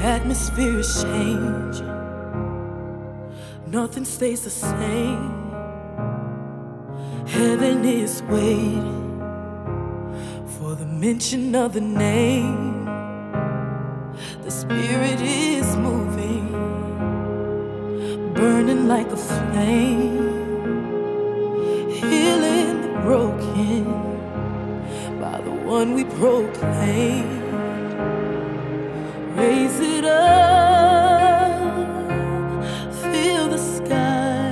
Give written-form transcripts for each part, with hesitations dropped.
atmospheres change, nothing stays the same. Heaven is waiting for the mention of the name. The Spirit is moving, burning like a flame, healing the broken by the one we proclaim. Raise it up, fill the sky.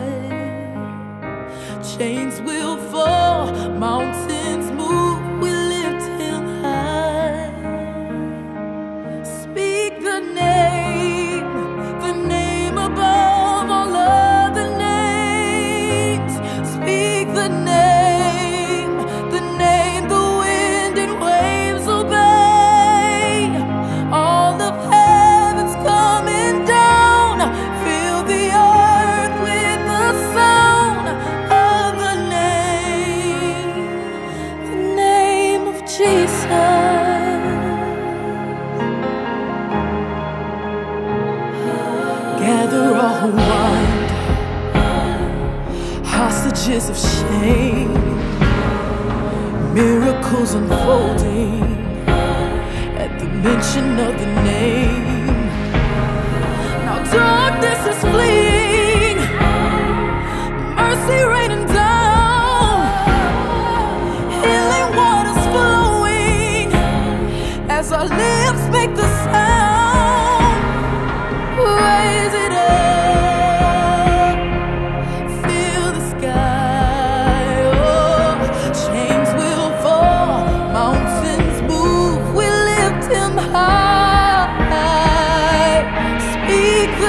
Chains will fall, mountains move, we lift him high. Speak the name above all other names. Speak the name the wind and waves obey. All of heaven's coming down, fill the earth with the sound of the name of Jesus. Gather all wind, hostages of shame, miracles unfolding at the mention of the name. Now darkness is fleeing, mercy raining down, healing waters flowing as our lips make the sound. Raise it up, fill the sky. Oh, chains will fall, mountains move, we lift him high. Speak the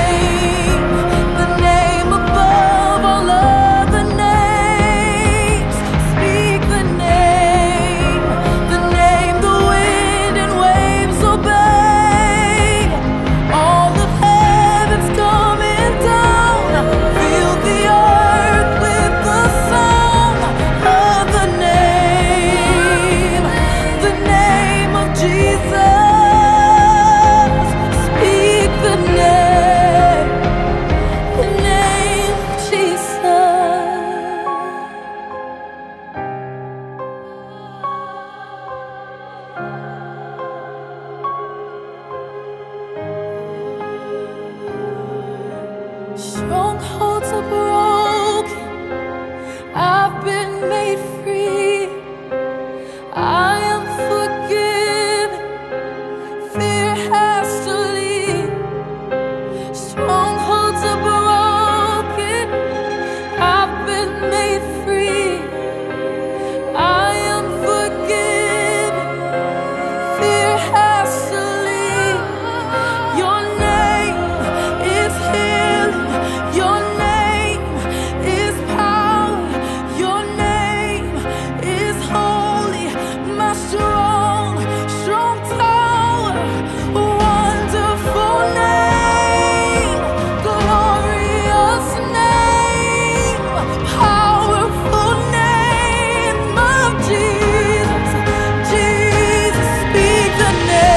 name above all other names. Speak the name the wind and waves obey. All of heaven's coming down, fill the earth with the sound of the name of Jesus. Speak the name of Jesus. Strongholds are broken, I've been made free. I am forgiven, fear has to leave. Strongholds are broken, I've been made free. I am forgiven, fear has to leave. Your name is healing, your name is power, your name is holy, my strong tower. Wonderful name, glorious name, powerful name of Jesus. Jesus, speak the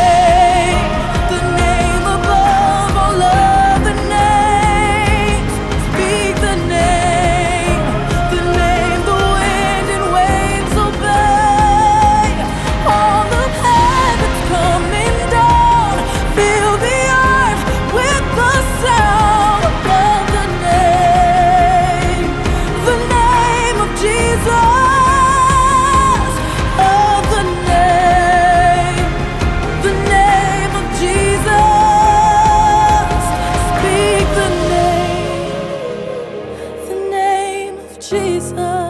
name above all other names. Speak the name the wind and waves obey. All of heaven's coming down, fill the earth with the sound of the name of Jesus. Of the name of Jesus. Speak the name of Jesus.